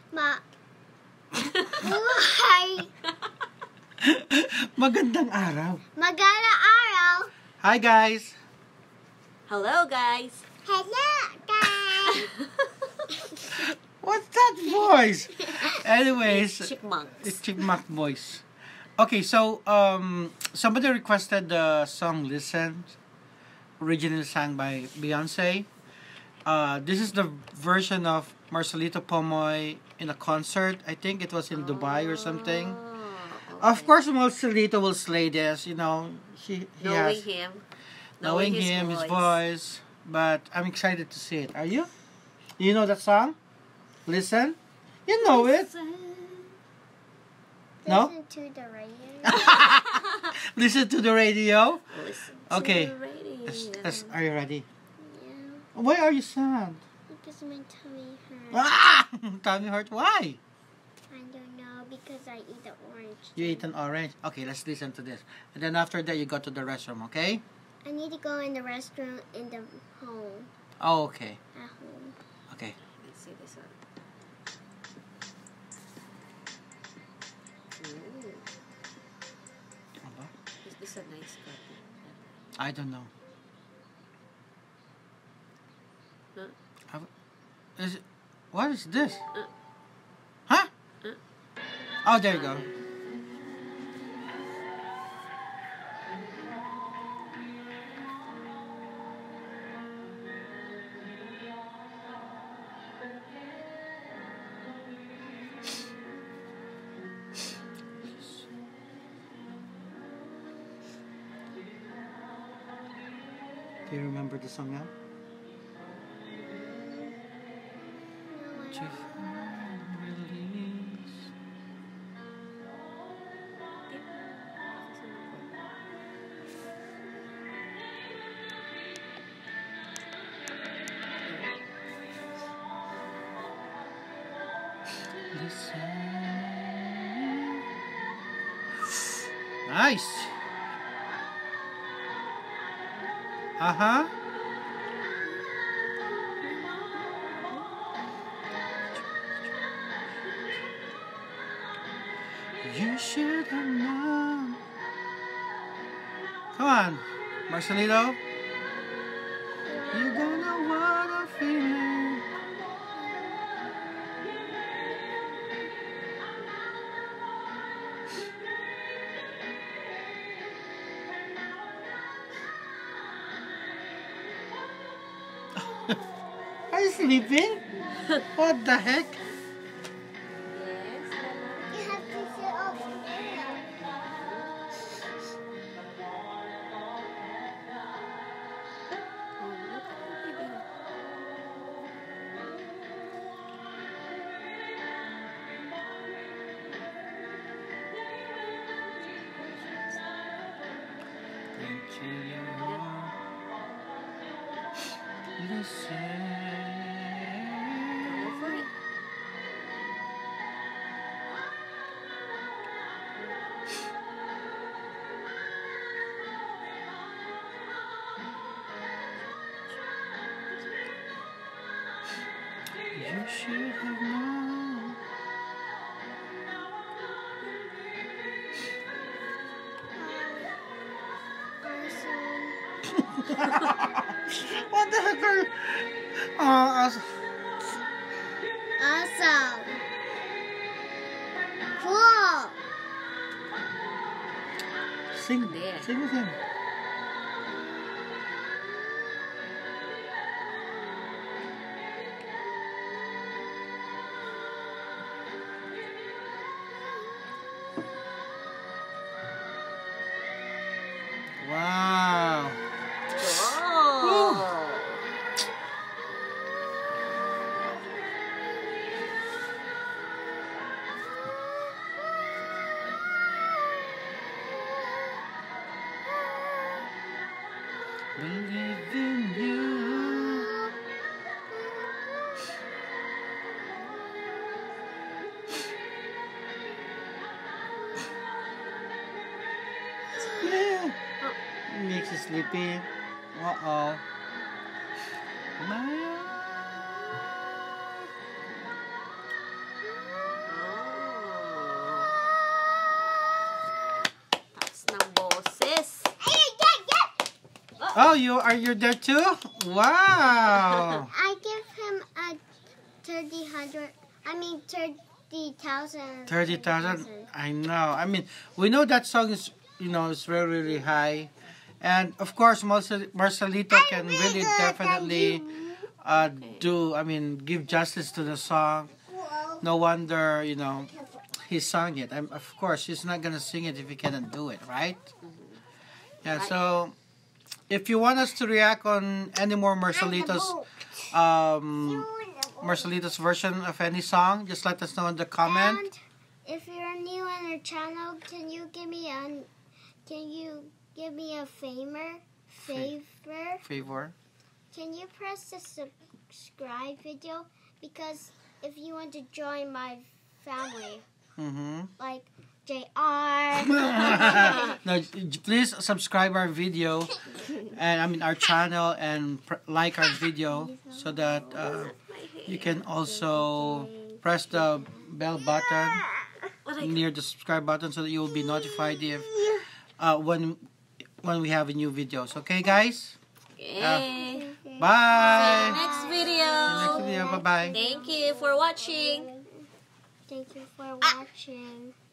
Buhay! Magandang araw. Magandang araw! Hi guys! Hello, guys. Hello, guys! What's that voice? Anyways, Chipmunks. it's chipmunk voice. Okay, so somebody requested the song "Listen," originally sung by Beyonce. This is the version of Marcelito Pomoy in a concert. I think it was in Dubai or something. Okay. Of course, Marcelito will slay this. You know, he Knowing has him. knowing him, his voice. But I'm excited to see it. Are you? You know that song? Listen. You know it. No? Listen to the radio. Listen to the radio. Listen Okay. to the radio. Are you ready? Yeah, Why are you sad? because my tummy hurts. Ah! Tummy hurt. Why? I don't know, because I eat the orange. You ate an orange. Okay, let's listen to this. And then after that, you go to the restroom, okay? I need to go in the restroom in the home. Oh, okay. At home. Okay. Let's see this one. Ooh, is this a nice cotton? I don't know. Huh? Is it, what is this? Huh? Oh, there you go. Do you remember the song now? To find release. Listen. Nice. Uh-huh. You should have known. Come on, Marcelito. You don't know what I'm feeling. Are you sleeping? What the heck? Yes, You have to sit over there. oh, look at the baby. Into your heart. Listen. Go for it. You should have known. What the heck are you? Awesome. Cool. Sing, There. sing with him. Wow. Oh. Believe in you. Yeah. Makes you sleepy. Uh-oh. Maya. Oh, you're there too? Wow. I give him a 30,000. 30,000. I know. I mean, we know that song is, is very, really high. And of course, Marcelito can really definitely give justice to the song. No wonder, he sung it. Of course, he's not going to sing it if he cannot do it, right? Yeah, so if you want us to react on any more Marcelito's version of any song, just let us know in the comment. And if you're new on our channel, can you give me a favor? Can you press the subscribe video? Because if you want to join my family, like JR. No, please subscribe our video, and our channel, and like our video so that you can also press the bell button near the subscribe button so that you will be notified if when we have a new videos. Okay, guys? Okay. Bye. Next video. Next video. Bye-bye. Thank you for watching. Thank you for watching.